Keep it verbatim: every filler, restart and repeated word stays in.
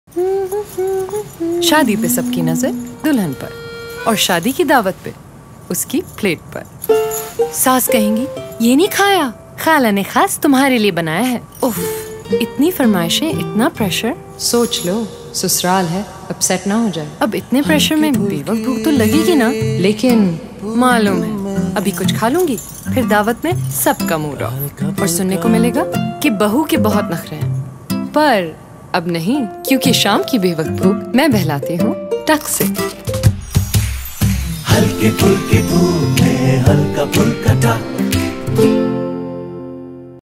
शादी पे सबकी नजर दुल्हन पर और शादी की दावत पे उसकी प्लेट पर। सास कहेंगी ये नहीं खाया, खाला ने खास तुम्हारे लिए बनाया है। उफ, इतनी फरमाइशें, इतना प्रेशर। सोच लो ससुराल है, अपसेट ना हो जाए। अब इतने प्रेशर में बेवक्त भूख तो लगेगी ना, लेकिन मालूम है अभी कुछ खा लूंगी फिर दावत में सबका मूड ऑफ और सुनने को मिलेगा कि बहू के बहुत नखरे हैं। पर अब नहीं, क्योंकि शाम की बेवक्त भूख मैं बहलाती हूँ टक से। हल्के फुल्के धूप में हल्का फुल्का टक।